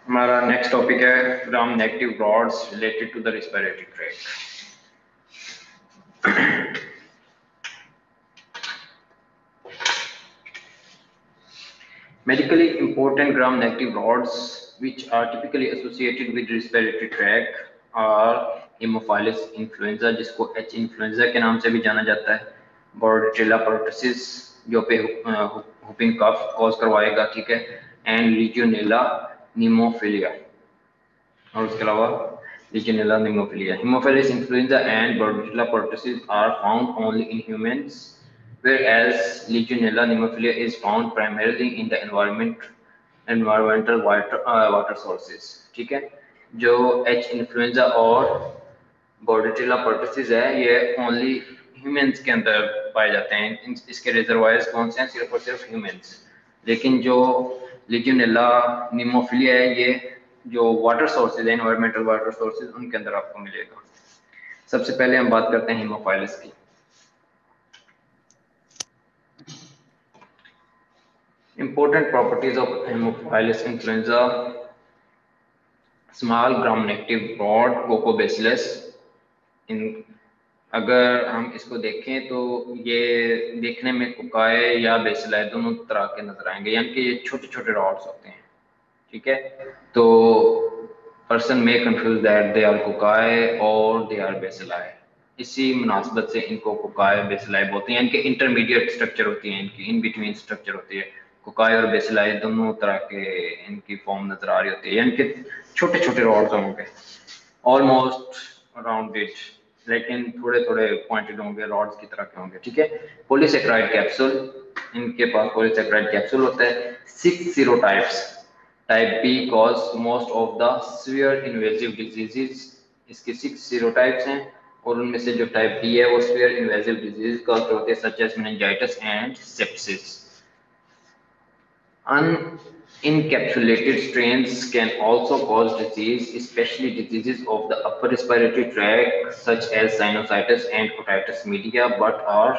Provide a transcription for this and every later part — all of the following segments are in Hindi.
हमारा नेक्स्ट टॉपिक है gram negative rods related to the respiratory tract. Medically important gram-negative rods, which are typically associated with respiratory tract, are Haemophilus influenza, जिसको H influenza के नाम से भी जाना जाता है, Bordetella pertussis, जो पे whooping cough कॉज करवाएगा, ठीक है, एंड Legionella pneumophila, और उसके अलावा Legionella pneumophila. Haemophilus influenza and Bordetella pertussis are found only in humans, whereas Legionella pneumophila is found primarily in the environmental water sources. ठीक है, जो H इन्फ्लुएंजा और Bordetella pertussis है ये ओनली ह्यूमंस के अंदर पाए जाते हैं। इसके रिजर्वायर्स कौन से हैं? सिर्फ और सिर्फ ह्यूमंस। लेकिन जो Legionella pneumophila है ये जो वाटर सोर्सेज है, एनवायरमेंटल वाटर सोर्सेज, उनके अंदर आपको मिलेगा। सबसे पहले हम बात करते हैं हीमोफाइलस की। Important properties of Haemophilus influenza: small gram-negative rod कोकोबैसिलस। इन अगर हम इसको देखें तो ये देखने में कोकाए या बेसिलाई दोनों तरह के नजर आएंगे, यानी कि ये छोटे छोटे रॉड्स होते हैं। ठीक है, तो person may confuse that they are cocci और दे आर बेसिलाई। इसी मुनासबत से इनको कोकाए बेसिलाई बोलते हैं, यानी कि इंटरमीडिएट स्ट्रक्चर होती है, इनकी इन बिटवीन स्ट्रक्चर होती है। कोकाए और बेसिलाई दोनों तरह के इनकी फॉर्म नजर आ रही होती है, यानी कि छोटे छोटे रॉड्स होंगे, ऑलमोस्ट राउंडेड, लेकिन थोड़े थोड़े पॉइंटेड होंगे, रॉड्स की तरह के होंगे। ठीक है, पॉलीसेक्राइड कैप्सूल, इनके पास पॉलीसेक्राइड कैप्सूल होता है। 6 serotypes. Type B cause most of the severe invasive diseases, इसके 6 सीरोटाइप्स हैं, और उनमें से जो टाइप बी है वो सीवियर इन्वेजिव डिजीज कॉज होते हैं, such as meningitis and sepsis. Unencapsulated strains can also cause disease, especially diseases of the upper respiratory tract, such as sinusitis and otitis media, but are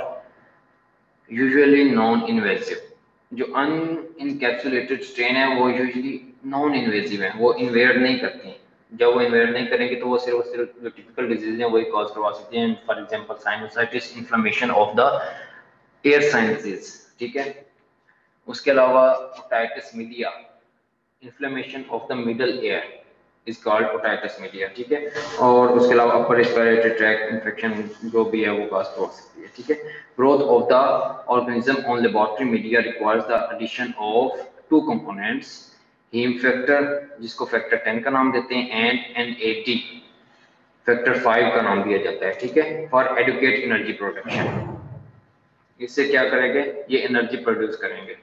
usually non-invasive. जो अनइनकैप्सुलेटेड स्ट्रेन है वो यूजुअली नॉन इन्वेजिव है, वो इन्वेड नहीं करती हैं। जब वो इन्वेड नहीं करेंगे तो वो सिर्फ जो टिपिकल डिजीज हैं वही कॉज करवा सकती हैं। For example sinusitis, inflammation of the air sinuses. ठीक है, उसके अलावा otitis media, inflammation of the middle ear is called otitis media. ठीक है, और उसके अलावा अपर रेस्पिरेटरी ट्रैक्ट इन्फेक्शन जो भी है वो कॉज हो सकती है। ठीक है, growth of the organism on laboratory media requires the addition of 2 components, heme factor जिसको फैक्टर 10 का नाम देते हैं, एंड एनएडी फैक्टर 5 का नाम दिया जाता है। ठीक है, फॉर एडुकेट एनर्जी प्रोडक्शन। इससे क्या करेंगे? ये एनर्जी प्रोड्यूस करेंगे।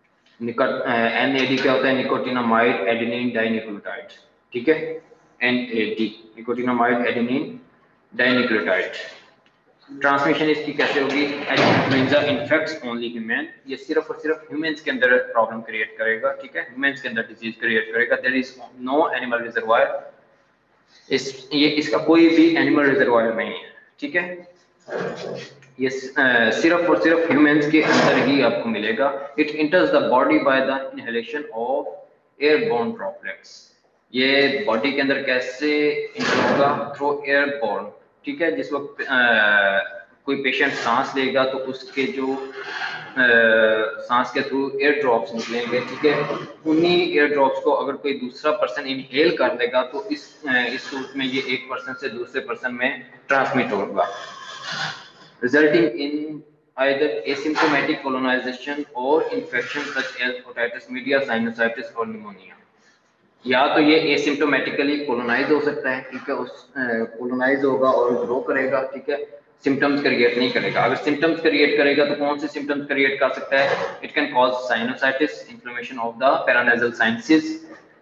एनएडी क्या होता है? Nicotinamide adenine dinucleotide. ठीक है, NAD nicotinamide adenine dinucleotide. Transmission इसकी कैसे होगी? इन्फ्लुएंजा इन्फेक्ट्स ओनली ह्यूमन, ये सिर्फ और सिर्फ ह्यूमंस के अंदर प्रॉब्लम क्रिएट करेगा। ठीक है, ह्यूमंस के अंदर डिजीज क्रिएट करेगा। There is no animal reservoir, इसका कोई भी एनिमल रिजर्वायर नहीं है। ठीक है, ये सिर्फ और सिर्फ ह्यूमंस के अंदर ही आपको मिलेगा। It enters the body by the inhalation of airborne droplets. ये बॉडी के अंदर कैसे इंटर होगा? Through airborne. ठीक है, जिस वक्त कोई पेशेंट सांस लेगा तो उसके जो सांस के थ्रू एयर ड्रॉप्स निकलेंगे। ठीक है, उन्हीं एयर ड्रॉप्स को अगर कोई दूसरा पर्सन इनहेल कर लेगा तो इस सूरत में ये एक पर्सन से दूसरे पर्सन में ट्रांसमिट होगा, resulting in either asymptomatic colonization or infection such as otitis media, sinusitis और pneumonia। या तो ये एसिम्टोमेटिकली कोलोनाइज हो सकता है। ठीक है, उस कोलोनाइज होगा और ग्रो करेगा। ठीक है, सिम्टम्स क्रिएट नहीं करेगा। अगर सिम्टम्स क्रिएट करेगा तो कौन से सिम्टम्स क्रिएट कर सकता है? It can cause sinusitis, inflammation of the paranasal sinuses,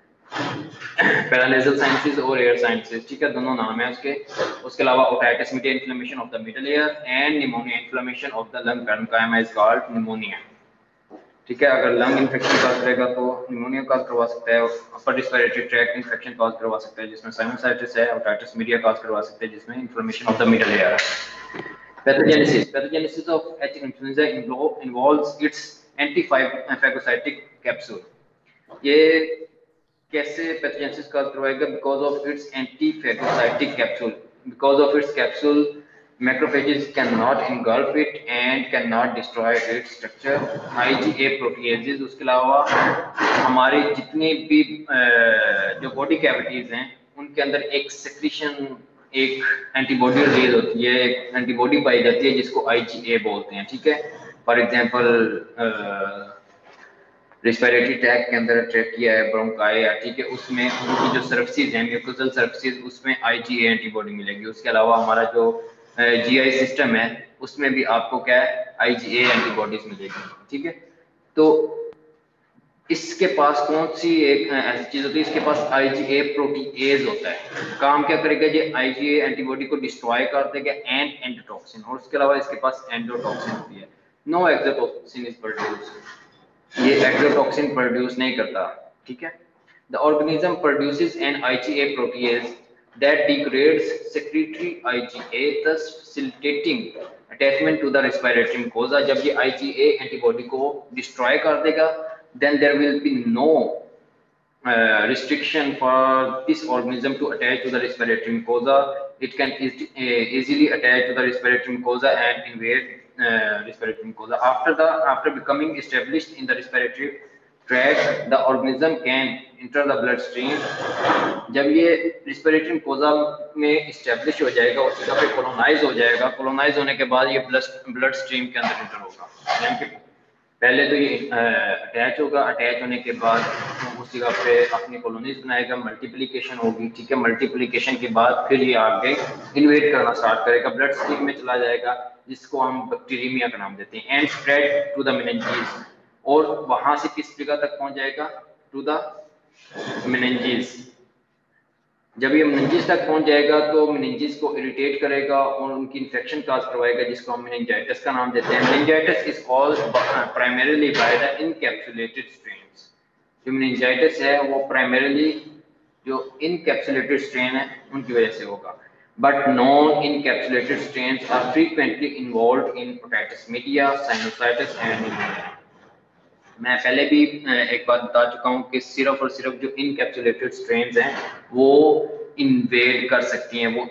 paranasal sinuses और एयर साइनसेस। ठीक है, दोनों नाम है उसके। उसके अलावा otitis media inflammation of the middle ear, and pneumonia inflammation of the lung parenchyma is called pneumonia. ठीक है, अगर लंग इन्फेक्शन कॉज करेगा तो निमोनिया कॉज करवा सकता है। Upper respiratory tract infection cause करवा सकता है जिसमें साइनोसाइटिस है। ओटाइटिस मीडिया कॉज करवा सकता है जिसमें inflammation of the middle ear. Pathogenesis of H influenza involves its antiphagocytic capsule. ये कैसे पैथोजेनेसिस कॉज करवाएगा? Because of its antiphagocytic capsule, because of its capsule macrophages cannot engulf it and cannot destroy its structure. IgA proteases, उसके अलावा हमारे जितने भी जो बॉडी कैविटीज हैं उनके अंदर एक सेक्रीशन, एक एंटीबॉडी रिलीज होती है, एक एंटीबॉडी पाई जाती है जिसको IgA बोलते हैं, ठीक है। फॉर एग्जांपल रिस्पिरेटरी ट्रैक्ट के अंदर अटैक किया है ब्रोंकाई, ठीक है, उसमें उनकी जो सर्फेसिस हैं म्यूकोसल सर्फेसिस, उसमें IgA एंटीबॉडी मिलेगी। उसके अलावा हमारा जो GI सिस्टम है उसमें भी आपको क्या है, IgA एंटीबॉडीज मिलेगी, ठीक है। तो इसके पास कौन सी एक ऐसी चीज होती है, इसके पास IgA प्रोटीएज होता है। काम क्या करेगा, ये IgA एंटीबॉडी को डिस्ट्रॉय कर देगा एंड एंडोटॉक्सिन, और उसके अलावा इसके पास एंडोटॉक्सिन होती है। नो एक्सोटॉक्सिन इज प्रोड्यूस्ड, ये एक्सोटॉक्सिन प्रोड्यूस नहीं करता, ठीक है। The organism produces an IgA protease that degrades secretory IgA, thus facilitating attachment to the respiratory mucosa। जब ये IgA एंटीबॉडी को डिस्ट्रॉय कर देगा, then there will be no restriction for this organism to attach to the respiratory mucosa. It can easily attach to the respiratory mucosa and invade respiratory mucosa. After becoming established in the respiratory tract, the organism can enter the bloodstream। जब ये रिस्पिरेटरी मुकोजा में इस्टेब्लिश हो जाएगा, उसकी जगह पे कोलोनाइज हो जाएगा, कोलोनाइज होने के बाद ये ब्लड स्ट्रीम के अंदर एंटर होगा। यानी कि पहले तो ये अटैच होगा, अटैच होने के बाद उस जगह पे अपनी कॉलोनीज बनाएगा, मल्टीप्लिकेशन होगी, ठीक है। मल्टीप्लिकेशन के बाद फिर ये आगे इन्वेट करना स्टार्ट करेगा, ब्लड स्ट्रीम में चला जाएगा, जिसको हम बैक्टीरियमिया का नाम देते हैं, and spread to the meninges. और वहां से किस जगह तक पहुंच जाएगा, टू द मेनिंजेस। जब ये मेनिंजेस तक पहुंच जाएगा तो मेनिंजेस को इरिटेट करेगा और उनकी इन्फेक्शन काज करवाएगा, जिसको हम मेनिंजाइटिस का नाम देते हैं। Meningitis is caused primarily by the encapsulated strains. जो मेनिंजाइटिस है वो प्राइमरीली जो इनकैप्सुलेटेड स्ट्रेन है उनकी वजह से होगा, but non encapsulated strains are frequently involved in otitis media, sinusitis and pneumonia. मैं पहले भी एक बात बता चुका हूँ कि सिर्फ और सिर्फ जो इनकैप्सुलेटेड स्ट्रेन्स हैं वो इन्वेड कर सकती हैं, वो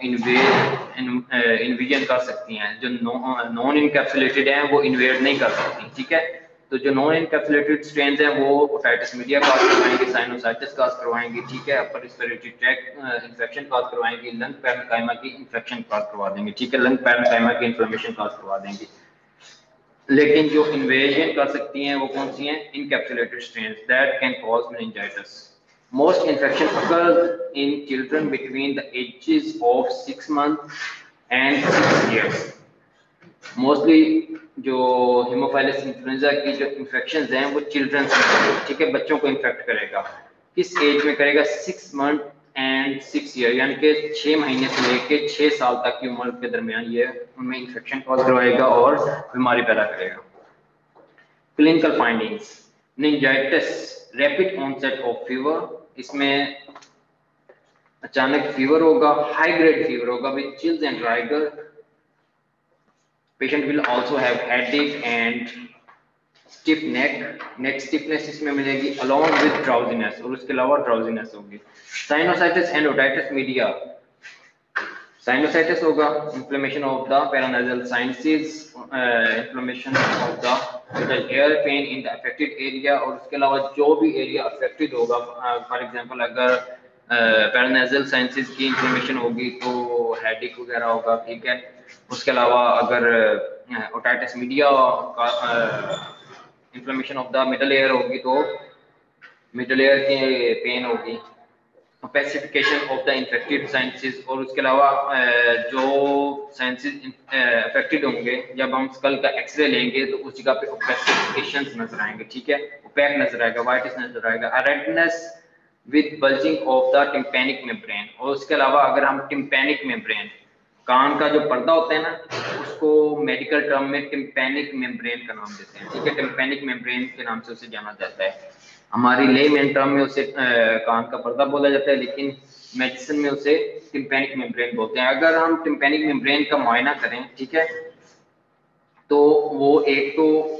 इन्विजन कर सकती हैं। जो नॉन इनकैप्सुलेटेड हैं वो इन्वेड नहीं कर सकती, ठीक है। तो जो नॉन इनकैप्सुलेटेड स्ट्रेन्स हैं वो ओटाइटिस मीडिया काज करवाएंगे, साइनोसाइटिस काज करवाएंगे, ठीक है, upper respiratory tract infection cause करवाएंगे, लंग पैरेन्काइमा की इन्फेक्शन काज करवा देंगे, ठीक है, लंग पैरेन्काइमा की इन्फ्लेमेशन काज करवा देंगे। लेकिन जो इन्वेजन कर सकती हैं वो कौन सी हैं, encapsulated strains that can cause meningitis. Most infection occurs in children between the ages of 6 months and 6 years। Mostly जो हेमोफाइलस इन्फ्लुएंजा की जो इन्फेक्शंस हैं वो चिल्ड्रंस में, ठीक है, बच्चों को इन्फेक्ट करेगा। किस एज में करेगा, 6 मंथ एंड 6 ईयर, यानी कि 6 महीने से लेके 6 साल तक की उम्र के दरमियान ये उनमें इन्फेक्शन कॉज करवाएगा और बीमारी पैदा करेगा। Clinical findings, meningitis rapid onset of fever, इसमें अचानक फीवर होगा, हाई ग्रेड फीवर होगा with chills and rigor. Patient will also have headache and stiff neck stiffness इसमें मिलेगी अलॉन्ग विद ड्राउजीनेस, और उसके अलावा ड्राउजीनेस होगी। Sinusitis and otitis media, sinusitis होगा, inflammation of the paranasal sinuses, inflammation of the ear, pain in the affected area, और उसके अलावा जो भी एरिया अफेक्टेड होगा, फॉर एग्जांपल अगर पैरानासल साइनसेस की इन्फ्लेमेशन होगी तो हेडेक वगैरह होगा, ठीक है। उसके अलावा अगर ओटाइटिस मीडिया का inflammation of the middle ear होगी तो मिडल एयर की पेन होगी। Pacification of the infected sinuses, और उसके अलावा जो साइंसेस अफेक्टेड होंगे, जब हम स्कल का एक्सरे लेंगे तो उस जगह पे ओपेसिफिकेशंस नजर आएंगे, ठीक है, ओपेक नजर आएगा, व्हाइटिस नजर आएगा, redness with bulging of the tympanic membrane. और उसके अलावा अगर हम टिम्पैनिक मेम्ब्रेन, कान का जो पर्दा होता है ना, उसको मेडिकल टर्म में टिम्पैनिक मेम्ब्रेन का नाम देते हैं, ठीक है, टिम्पैनिक मेम्ब्रेन के नाम से उसे जाना जाता है। हमारी लेमैन टर्म में उसे कान का पर्दा बोला जाता है, लेकिन मेडिसिन में उसे टिम्पैनिक मेम्ब्रेन बोलते हैं। अगर हम टिम्पैनिक मेम्ब्रेन का मुआयना करें, ठीक है, तो वो एक तो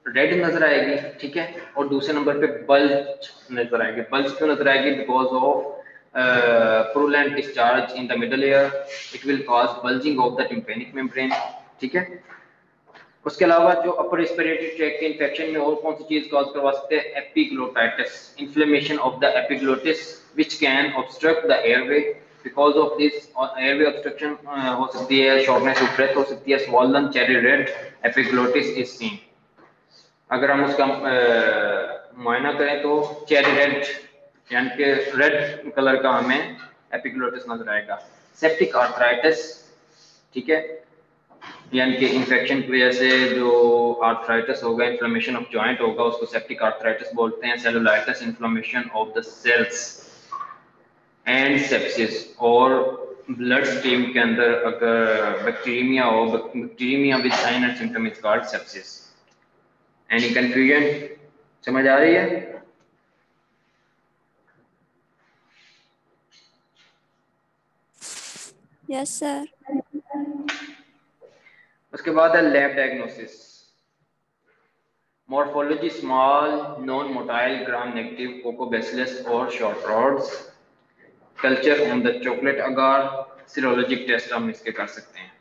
रेड नजर आएगी, ठीक है, और दूसरे नंबर पे बल्ज नजर आएगी। बल्ज क्यों नजर आएगी? Because of purulent discharge in the middle ear, it will cause bulging of the tympanic membrane, ठीक है। उसके अलावा जो अपर रेस्पिरेटरी ट्रैक्ट के इंफेक्शन में और कौन सी चीज कॉज करवा सकते हैं? Epiglottitis, inflammation of the epiglottis which can obstruct the airway. Because of this airway obstruction हो सकती है, शॉर्टनेस ऑफ ब्रेथ हो सकती है, swollen cherry red epiglottis is seen. अगर हम उसका मुआयना करें तो चेरी रेड यानी कि रेड कलर का हमें एपिग्लोटिस नजर आएगा। सेप्टिक आर्थराइटिस, ठीक है, यानी कि इन्फेक्शन की वजह से जो आर्थराइटिस होगा, इन्फ्लेमेशन ऑफ जॉइंट होगा, उसको सेप्टिक आर्थराइटिस बोलते हैं। Cellulitis, inflammation of the cells and sepsis, और ब्लड स्ट्रीम के अंदर अगर बैक्टीरिया हो, bacteria with sign and symptom is called sepsis. Any confusion? समझ आ रही है? Yes sir. उसके बाद है lab diagnosis. Morphology small non motile gram negative coccobacillus और short rods. Culture on the chocolate agar. Serologic test हम इसके कर सकते हैं।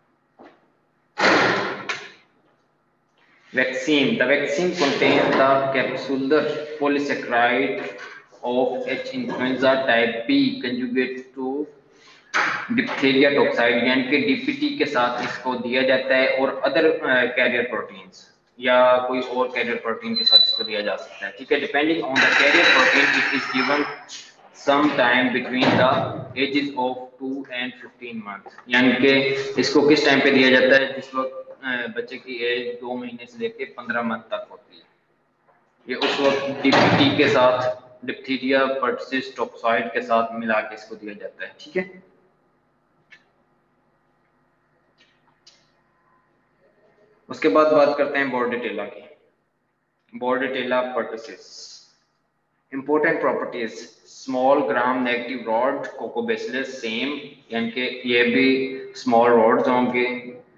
Vaccine. The vaccine contains the capsular polysaccharide of H. influenza type B conjugate to diphtheria toxide, यानी कि DPT के साथ इसको दिया जाता है, और अदर कैरियर प्रोटीन्स या कोई और कैरियर प्रोटीन के साथ इसको दिया जा सकता है, ठीक है। Depending on the carrier protein it is given some time between the ages of 2 and 15 months, यानी कि इसको किस टाइम पे दिया जाता है? जिस वक्त बच्चे की एज 2 महीने से लेकर 15 मंथ तक होती है, ये उस वक्त डीपीटी के साथ, डिप्थीरिया पर्टसिस टॉक्साइड के साथ मिला के इसको दिया जाता है, ठीक है। उसके बाद बात करते हैं बॉर्डेटेला की। Bordetella pertussis. Important properties: small gram negative rod coccobacillus same, यानी कि ये भी स्मॉल रॉड्स होंगे।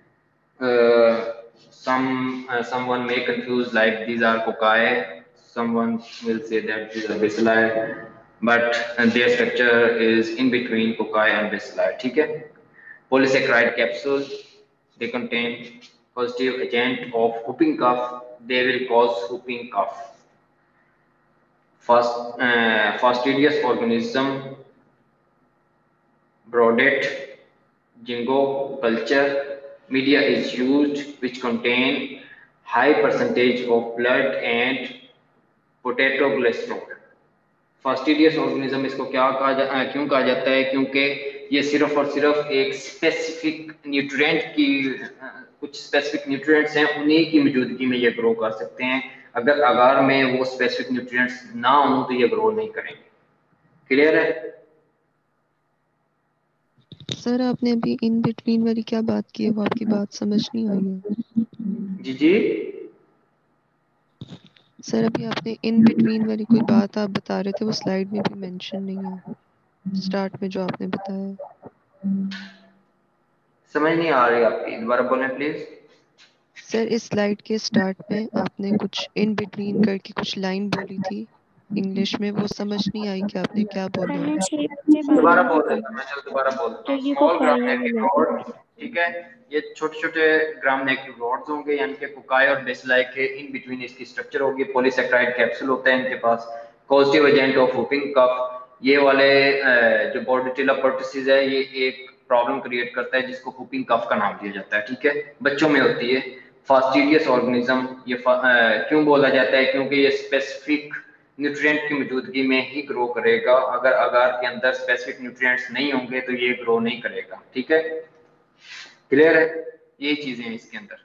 someone may confuse like these are cocci, someone will say that these are bacilli, but their structure is in between cocci and bacilli, ठीक है। polysaccharide capsule, they contain positive agent of whooping cough, they will cause whooping cough. Fastidious organism, brodet, jingo culture. Media is used which contain high percentage of blood and potato cholesterol. Fastidious organism इसको क्यों कहा जाता है? क्योंकि ये सिर्फ और सिर्फ एक स्पेसिफिक न्यूट्रिएंट की कुछ स्पेसिफिक न्यूट्रिएंट्स हैं, उन्हीं की मौजूदगी में ये ग्रो कर सकते हैं। अगर अगार में वो स्पेसिफिक न्यूट्रिएंट्स ना हो तो ये ग्रो नहीं करेंगे। क्लियर है? सर आपने अभी इन बिटवीन वाली क्या बात की है, वो आपकी बात समझ नहीं आई है। जी जी सर अभी आपने इन बिटवीन वाली कोई बात आप बता रहे थे, वो स्लाइड में भी मेंशन नहीं है, स्टार्ट में जो आपने बताया। समझ नहीं आ रही आपकी, दोबारा बोलें प्लीज। सर इस स्लाइड के स्टार्ट में आपने कुछ इन बिटवीन करके कुछ लाइन बोली थी इंग्लिश में, वो समझ नहीं आई कि आपने क्या बोला। दोबारा बोल देता मैं, चल दोबारा बोल देता हूँ। स्मॉल ग्राम नेगेटिव रॉड, ठीक है, ये छोटे छोटे ग्राम नेगेटिव रॉड्स होंगे, यानी कि कोकाई और बेसिलाई के इन बिटवीन इसकी स्ट्रक्चर होगी। पॉलीसैकेराइड कैप्सूल होता है इनके पास। Positive agent of whooping cough, ये वाले जो बॉर्डेटेला पर्टसिस है, ये एक प्रॉब्लम क्रिएट करता है जिसको वुपिंग कफ का नाम दिया जाता है, ठीक है, बच्चों में होती है। फास्टिडियस ऑर्गेनिज्म, ये क्यों बोला जाता है? क्योंकि ये स्पेसिफिक न्यूट्रिएंट की मौजूदगी में ही ग्रो करेगा। अगर अगार के अंदर स्पेसिफिक न्यूट्रिएंट्स नहीं होंगे तो ये ग्रो नहीं करेगा, ठीक है। क्लियर है? यही चीजें हैं इसके अंदर।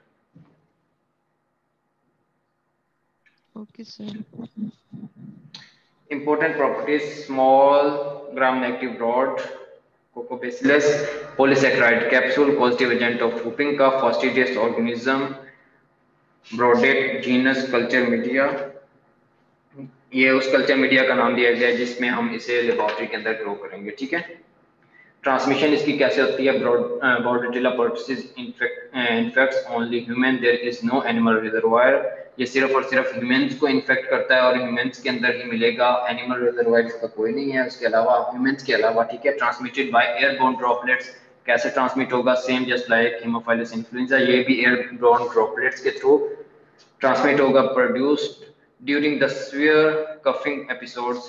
Okay sir. Important properties: small gram negative rod coccobacillus, polysaccharide capsule, positive agent of whooping cough, fastidious organism, Bordet genus culture media. ये उस कल्चर मीडिया का नाम दिया गया है जिसमें हम इसे लेबोरेटरी के अंदर ग्रो करेंगे, ठीक है। ट्रांसमिशन इसकी कैसे होती है? Bordetella pertussis infects only human, there is no animal reservoir. ये सिर्फ और सिर्फ ह्यूमंस को इन्फेक्ट करता है और ह्यूमंस के अंदर ही मिलेगा, एनिमल रिजर्वायर्स का कोई नहीं है उसके अलावा, ह्यूमंस के अलावा, ठीक है। ट्रांसमिटेड बाय एयरबोर्न ड्रॉपलेट्स, कैसे ट्रांसमिट होगा, same just like haemophilus influenza, ये भी एयरबोर्न ड्रॉपलेट्स के थ्रू ट्रांसमिट होगा। Produced during the severe coughing episodes,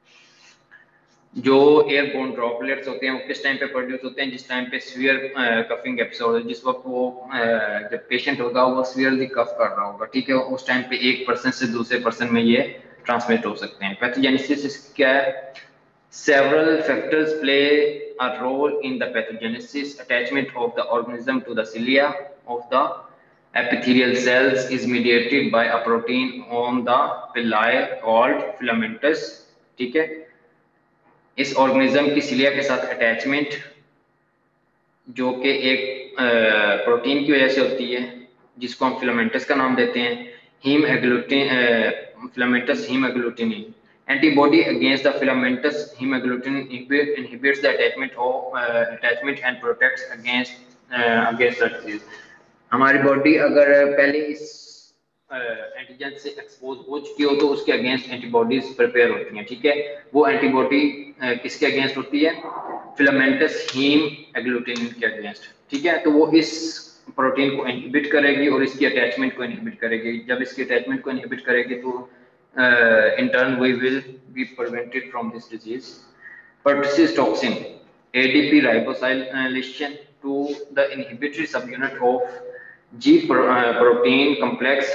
जो एयरबोर्न ड्रॉपलेट्स होते हैं वो किस टाइम पे प्रोड्यूस होते हैं, जिस टाइम पे स्वीयर कफिंग एपिसोड, जिस वक्त वो जब पेशेंट होगा वो स्वीयरली कफ कर रहा होगा, ठीक है, उस टाइम पे एक पर्सन से दूसरे पर्सन में ये ट्रांसमिट हो सकते हैं। पैथोजेनेसिस क्या है, several factors play a role in the pathogenesis. Attachment of the organism to the cilia of the epithelial cells is mediated by a protein on the villi called filamentous, ठीक है। इस ऑर्गेनिज्म की सिलिया के साथ अटैचमेंट जो कि एक प्रोटीन की वजह से होती है जिसको हम फिलामेंटस का नाम देते हैं, haemagglutinin, filamentous haemagglutinin, antibody against the filamentous haemagglutinin inhibits the attachment and protects against the disease। हमारी बॉडी अगर पहले इस एंटीजन से एक्सपोज हो चुकी हो तो उसके अगेंस्ट एंटीबॉडीज प्रिपेयर होती हैं, ठीक है। वो एंटीबॉडी किसके अगेंस्ट होती है, फिलामेंटस हीम एग्लूटिनिन के अगेंस्ट, ठीक है। तो वो इस प्रोटीन को इनहिबिट करेगी और इसकी अटैचमेंट को इनहिबिट करेगी। जब इसकी अटैचमेंट को इनहिबिट करेगी तो in turn we will be prevented from this disease. Pertussis toxin, ADP ribosylation to the inhibitory subunit of protein complex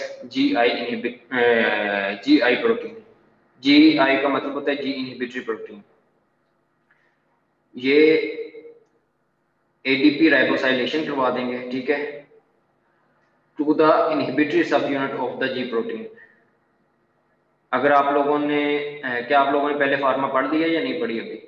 GI protein। GI का मतलब होता है G inhibitory protein। ये ADP ribosylation करवा देंगे, ठीक है, to the inhibitory subunit of the G protein। अगर आप लोगों ने क्या आप लोगों ने पहले फार्मा पढ़ लिया या नहीं पढ़ी अभी?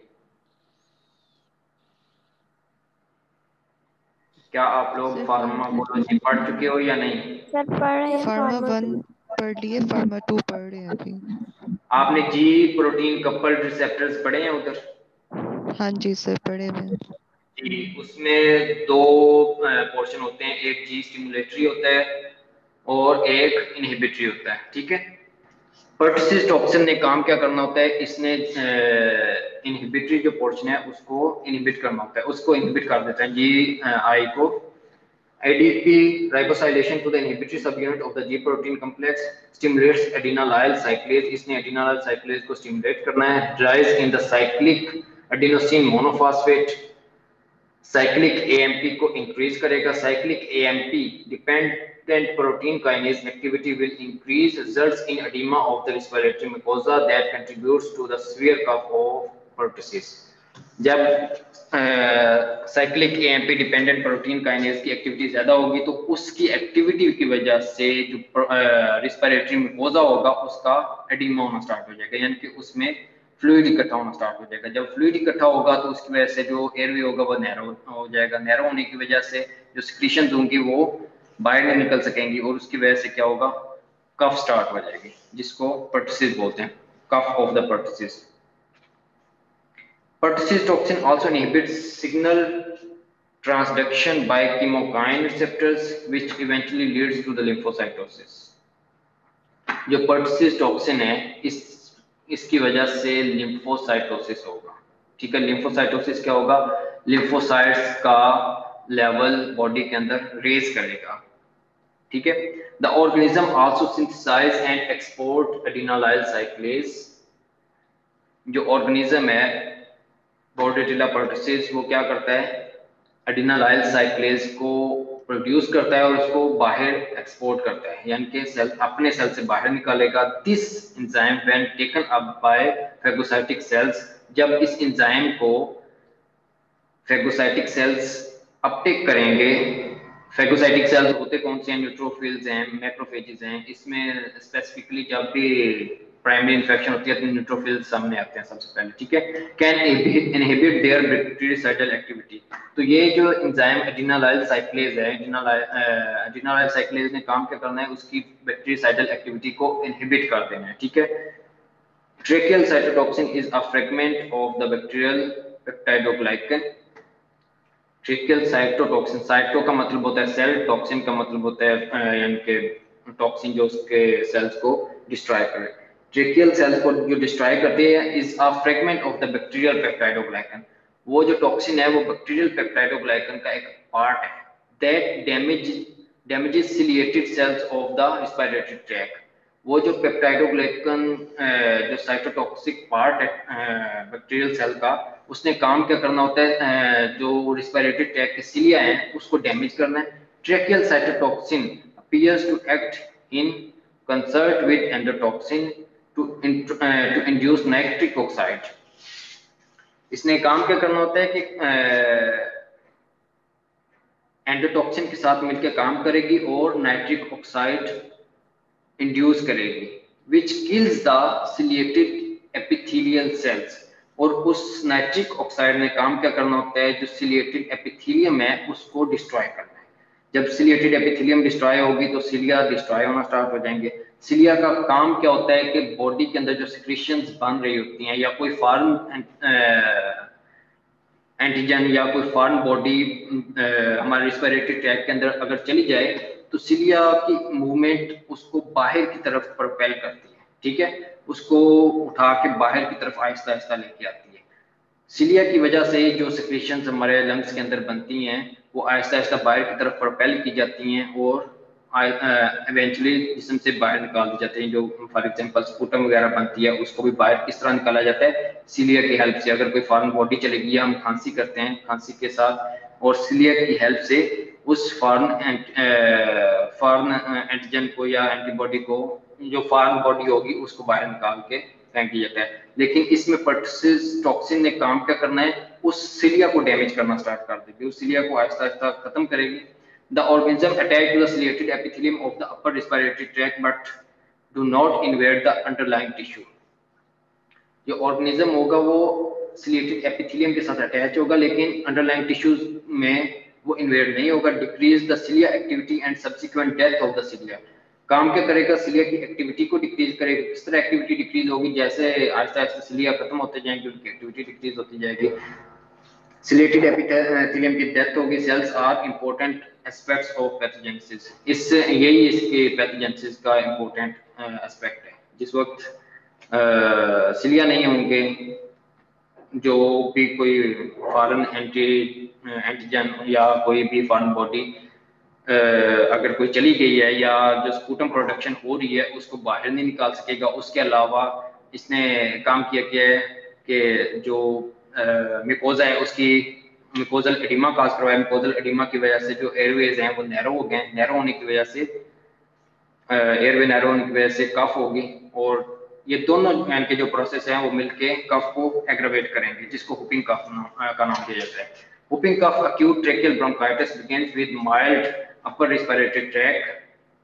क्या आप लोग फार्माकोलॉजी पढ़ चुके हो या नहीं? सर पढ़ रहे हैं, फार्मा 1 पढ़ लिए, फार्मा 2 पढ़ रहे हैं अभी। आपने जी प्रोटीन कपल्ड रिसेप्टर्स पढ़े हैं उधर? हाँ जी सर, पढ़े हुए हैं जी, उसमें दो पोर्शन होते हैं, एक जी स्टिमुलेटरी होता है और एक इनहिबिटरी होता है, ठीक है। पर्टसिस टॉक्सिन ने काम क्या करना होता है, इसने इनहिबिटरी जो पोर्शन है उसको इनहिबिट करना होता है, उसको इनहिबिट कर देता है जी आई को। ADP ribosylation to the inhibitory subunit of the G protein complex stimulates adenylyl cyclase, इसने adenylyl cyclase को stimulate करना है। rise in the cyclic adenosine monophosphate, cyclic AMP को increase करेगा। cyclic AMP dependent protein kinase activity will increase, results in edema of the respiratory mucosa that contributes to the severe cough of pertussis। जब cyclic AMP dependent protein kinase की एक्टिविटी ज्यादा होगी तो उसकी एक्टिविटी की वजह से जो रिस्पिरेटरी म्यूकोजा होगा उसका एडिमा होना स्टार्ट हो जाएगा, यानी कि उसमें फ्लूइड इकट्ठा होना स्टार्ट हो जाएगा। जब फ्लूइड इकट्ठा होगा तो उसकी वजह से जो एयरवे होगा वो नैरो हो जाएगा। नैरो होने की वजह से जो सिक्रीशंस होंगी वो बाहर नहीं निकल सकेंगी और उसकी वजह से क्या होगा, कफ स्टार्ट हो जाएगी, जिसको पर्टसिस बोलते हैं, cough of the pertussis. Pertussis toxin also inhibits signal transduction by chemokine receptors, which eventually leads to the lymphocytosis। जो पर्टसिस टॉक्सिन है इसकी वजह से लिम्फोसाइटोसिस होगा, ठीक है। लिम्फोसाइटोसिस क्या होगा, लिम्फोसाइट्स का लेवल बॉडी के अंदर रेज करेगा, ठीक है। The organism also synthesize and export adenylyl cyclase. जो ऑर्गेनिज्म है बोर्डेटिला पर्टसिस वो क्या करता है, एडिनालाइल साइक्लेज को प्रोड्यूस करता है और उसको बाहर एक्सपोर्ट करता है, यानी कि सेल अपने सेल से बाहर निकालेगा। This enzyme when taken up by phagocytic cells, जब इस एंजाइम को फेगोसाइटिक सेल्स अपटेक करेंगे। फेगोसाइटिक सेल्स होते कौन से हैं, न्यूट्रोफिल्स हैं, मैक्रोफेजेस हैं। इसमें स्पेसिफिकली जब भी प्राइमरी इन्फेक्शन होती है तो न्यूट्रोफिल्स सामने आते हैं सबसे पहले, ठीक है। Can inhibit their bactericidal activity. तो ये जो एंजाइम एडिनालाइल साइक्लेज है, एडिनालाइल साइक्लेज ने काम क्या करना है, उसकी बैक्टीरियोसाइडल एक्टिविटी को इनहिबिट कर देना है, ठीक है। Tracheal cytotoxin is a fragment of the bacterial peptidoglycan. Tracheal cytotoxin, cyto का मतलब होता है सेल, टॉक्सिन का मतलब होता है यानी कि टॉक्सिन जो उसके सेल्स को डिस्ट्रॉय करे। ट्रेकियल सेल्स को जो डिस्ट्रॉय करते हैं is a fragment of the bacterial peptidoglycan. वो जो टॉक्सिन है वो बैक्टीरियल पेप्टाइडोग्लाइकन का एक पार्ट है that damages ciliated cells of the respiratory tract। वो जो पेप्टाइडोग्लाइकन जो साइटोटॉक्सिक पार्ट है बैक्टीरियल सेल का, उसने काम क्या करना होता है, जो रिस्पिरेटरी ट्रैक्ट के सिलिया हैं उसको डैमेज करना है। Tracheal cytotoxin appears to act in concert with endotoxin to induce nitric oxide। इसने काम क्या करना होता है कि एंडोटॉक्सिन के साथ मिलकर काम करेगी और नाइट्रिक ऑक्साइड इंड्यूस करेगी which kills the ciliated epithelial cells. और उस नाइट्रिक ऑक्साइड ने काम क्या करना होता है, जो सिलिएटेड एपिथेलियम है उसको डिस्ट्रॉय करना है। जब सिलिएटेड एपिथेलियम डिस्ट्रॉय होगी तो सिलिया डिस्ट्रॉय होना स्टार्ट हो जाएंगे। सिलिया का काम क्या होता है कि बॉडी के अंदर जो सिक्रीशंस बन रही होती हैं या कोई फॉरेन एंटीजन या कोई फॉरेन बॉडी हमारे रिस्पिरेटरी ट्रैक्ट के अंदर अगर चली जाए तो सिलिया की मूवमेंट उसको बाहर की तरफ प्रोपेल करती है, ठीक है, उसको उठा के बाहर की तरफ आहिस्ता आहिस्ता लेके आती है। सिलिया की वजह से जो सिक्रीशंस हमारे लंग्स के अंदर बनती हैं वो आहिस्ता आहिस्ता बाहर की तरफ प्रोपेल की जाती हैं और इवेंचुअली जिस्म से बाहर निकाल दी जाते हैं। जो फॉर एग्जांपल स्पूटम वगैरह बनती है उसको भी बाहर किस तरह निकाला जाता है, सिलिया की हेल्प से। अगर कोई फॉरेन बॉडी चलेगी या हम खांसी करते हैं, खांसी के साथ और सिलिया की हेल्प से उस फॉरेन एंटीजन को या एंटीबॉडी को, जो फॉरेन बॉडी होगी उसको बाहर निकाल के फेंक दिया जाता है। लेकिन इसमें पर्टसिस टॉक्सिन ने काम क्या करना है, उस सिलिया को डैमेज करना स्टार्ट कर देगी, उस सिलिया को आहिस्ता आहिस्ता खत्म करेगी। The organism attach to the ciliated epithelium of the upper respiratory tract but do not invade the underlying tissue। जो ऑर्गेनिज्म होगा वो सिलिएटेड एपिथेलियम के साथ अटैच होगा लेकिन अंडरलाइंग टिश्यूज में वो इन्वेड नहीं होगा। Decrease the cilia activity and subsequent death of the cilia. काम क्या करेगा, सिलिया की एक्टिविटी को डिक्रीज करेगा। किस तरह एक्टिविटी डिक्रीज होगी, जैसे आहिस्ता आहिस्ता सिलिया खत्म होते जाएंगे उनकी एक्टिविटी डिक्रीज होती जाएगी। सिलेटेड एपिथेलियम की डेथ होगी। Cells are important aspects of pathogenesis. इससे यही इसके पैथोजेनेसिस का इंपॉर्टेंट एस्पेक्ट है। जिस वक्त सिलिया नहीं होंगे, जो भी कोई फॉरेन एंटीजन या कोई भी फॉरेन बॉडी अगर कोई चली गई है या जो स्पूटम प्रोडक्शन हो रही है उसको बाहर नहीं निकाल सकेगा। उसके अलावा इसने काम किया है कि जो मिकोजा है उसकी मिकोजल एडिमा काज करवाया। मिकोजल एडिमा की वजह से जो एयरवेज हैं वो नैरो हो गए। नैरो होने की वजह से एयरवे नैरो होने की वजह से कफ होगी और ये दोनों के जो प्रोसेस हैं वो मिलके कफ को एग्रावेट करेंगे, जिसको हुपिंग कफ का नाम दिया जाता है। Whooping cough acute tracheal bronchitis begins with mild upper respiratory tract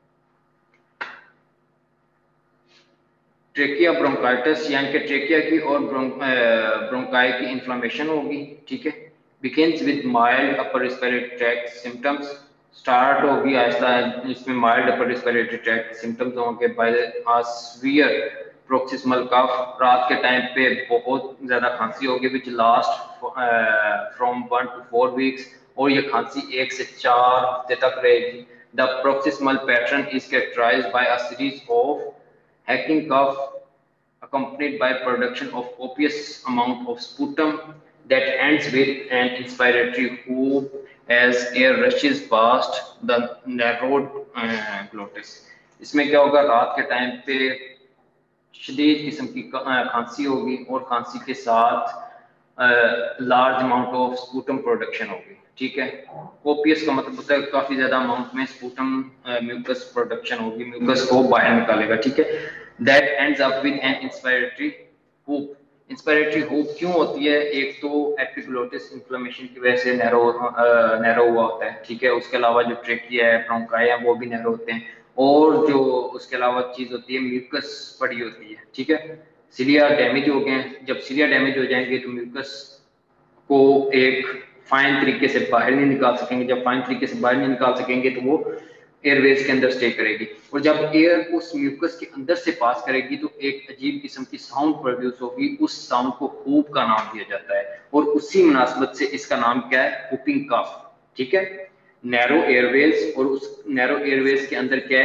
trachea bronchitis, यानी कि ट्रेकिया की और ब्रोंकाई की इन्फ्लेमेशन होगी, ठीक है। Begins with mild upper respiratory tract symptoms, start होगी आहिस्ता, इसमें mild upper respiratory tract symptoms होंगे by a severe paroxysmal cough. रात के टाइम पे बहुत ज्यादा खांसी होगी which last from 1 to 4 weeks और ये खांसी 1 से 4 हफ्ते तक रहेगी। The paroxysmal pattern is characterized by a series of hacking cough accompanied by production of copious amount of sputum that ends with an inspiratory whoop as air rushes past the narrowed glottis। इसमें क्या होगा, रात के टाइम पे शदीद किस्म की खांसी होगी और खांसी के साथ large amount of sputum production होगी, ठीक है। कोपियस का मतलब होता है काफी ज्यादा अमाउंट में स्पूटम म्यूकस प्रोडक्शन होगी, म्यूकस को बाहर निकालेगा, ठीक है। That ends up with an inspiratory whoop. Inspiratory whoop क्यों होती है, एक तो एपिग्लोटिस इन्फ्लेमेशन की वजह से नैरो हुआ होता है, ठीक है। उसके अलावा जो ट्रेकिया है, ब्रोंकाई है, वो भी नैरो होते हैं और जो उसके अलावा चीज होती है म्यूकस पड़ी होती है, ठीक है। सिलिया डैमेज हो गए, जब सिलिया डैमेज हो जाएंगे तो म्यूकस को एक फाइन तरीके से बाहर नहीं निकाल सकेंगे। जब फाइन तरीके से बाहर नहीं निकाल सकेंगे तो वो एयरवेज के अंदर स्टे करेगी और जब एयर उस म्यूकस के अंदर से पास करेगी तो एक अजीब किस्म की साउंड प्रोड्यूस होगी। उस साउंड को हुप का नाम दिया जाता है और उसी मुनासबत से इसका नाम क्या है, हुपिंग कफ, ठीक है। नैरो एयरवेज और उस नैरो एयरवेज के अंदर क्या है,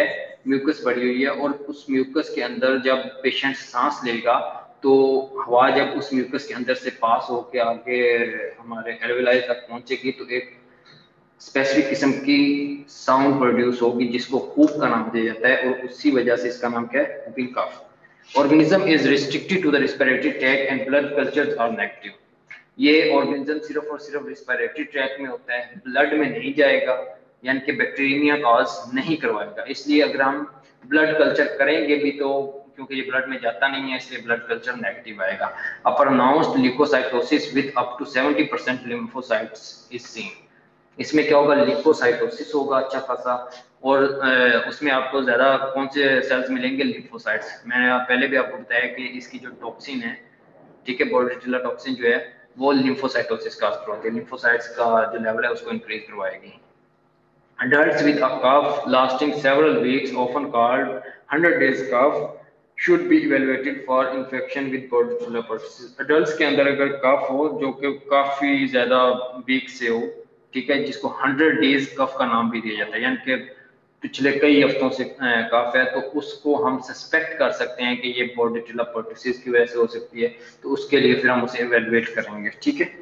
म्यूकस बढ़ी हुई है, और उस म्यूकस के अंदर जब पेशेंट सांस लेगा तो हवा जब उस म्यूकस के अंदर से पास होके आगे हमारे एल्वेलाई तक पहुंचेगी तो एक स्पेसिफिक किस्म की साउंड प्रोड्यूस होगी जिसको हूप का नाम दिया जाता है, और उसी वजह से इसका नाम क्या है, whooping cough. Organism is restricted to the respiratory tract and blood cultures are negative. ये ऑर्गेनिज्म सिर्फ और सिर्फ रेस्पिरेटरी ट्रैक्ट में होता है, ब्लड में नहीं जाएगा, यानी कि बैक्टीरिया कॉज नहीं करवाएगा। इसलिए अगर हम ब्लड कल्चर करेंगे भी तो क्योंकि ये ब्लड में जाता नहीं है इसलिए ब्लड कल्चर नेगेटिव आएगा। A pronounced leukocytosis with up to 70% lymphocytes is seen. इसमें क्या होगा, लिम्फोसाइटोसिस होगा अच्छा खासा, और उसमें आपको ज्यादा कौन से सेल्स मिलेंगे, लिम्फोसाइट्स। मैंने पहले भी आपको बताया कि इसकी जो टॉक्सिन है, ठीक है, बोर्डेटिला टॉक्सिन जो है वो लिम्फोसाइटोसिस का असर होती है, लिम्फोसाइट्स का जो लेवल है उसको इंक्रीज करवाएगी। Adults with a cough lasting several weeks, often called 100 days cough, should be evaluated for infection with Bordetella pertussis. Adults के अंदर अगर कफ हो जो कि काफी ज्यादा वीक से हो, ठीक है, जिसको 100 डेज कफ का नाम भी दिया जाता है, यानी कि पिछले कई हफ्तों से कफ है, तो उसको हम सस्पेक्ट कर सकते हैं कि ये बोर्डेटिला परtussis की वजह से हो सकती है, तो उसके लिए फिर हम उसे इवेलुएट करेंगे, ठीक है।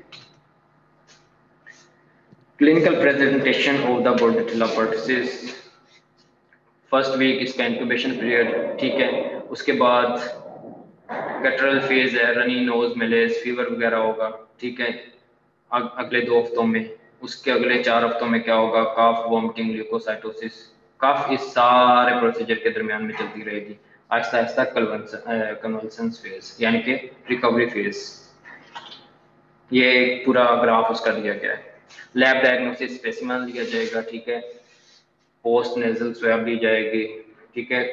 Clinical presentation of the Bordetella pertussis, first week इसका इंक्यूबेशन पीरियड, ठीक है, उसके बाद गटरल फेज है, रनी नोज, मेलेज, फीवर वगैरह होगा, ठीक है, अगले 2 हफ्तों में। उसके अगले 4 हफ्तों में क्या होगा, काफ, वॉमिटिंग, ल्यूकोसाइटोसिस। काफ इस सारे प्रोसीजर के दरमियान में चलती रहेगी, आहिस्ता आहिस्ता कन्वल्सन फेज यानी कि रिकवरी फेज। ये पूरा ग्राफ उसका दिया गया है। लैब डायग्नोसिस स्पेसिमेन लिया जाएगा, ठीक है, पोस्ट नेजल स्वैब ली जाएगी, ठीक है,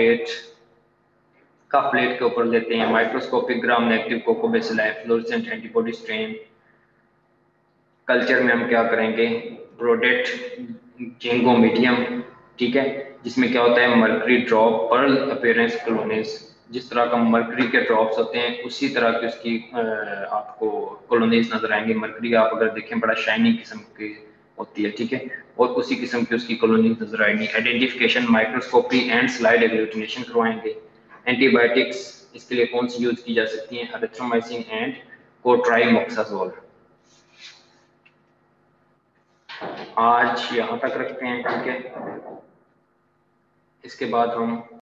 कफ प्लेट के ऊपर लेते हैं, microscopic gram negative coccobacilli fluorescent antibody stain. Culture में हम क्या करेंगे, ब्रोडेट जिंगो मीडियम, ठीक है, जिसमें क्या होता है, mercury drop, pearl appearance colonies. जिस तरह का मर्करी के ड्रॉप्स होते हैं उसी तरह की उसकी आपको कॉलोनीज नजर आएंगे। मर्करी आप अगर देखें बड़ा शाइनी किस्म की होती है, ठीक है, और उसी किस्म की उसकी कॉलोनीज नजर आएंगी। Identification, microscopy and slide agglutination करवाएंगे। एंटीबायोटिक्स इसके लिए कौन सी यूज की जा सकती हैं, एरिथ्रोमाइसिन एंड कोट्राइमोक्साजोल। आज यहाँ तक रखते हैं, ठीक है, इसके बाद हम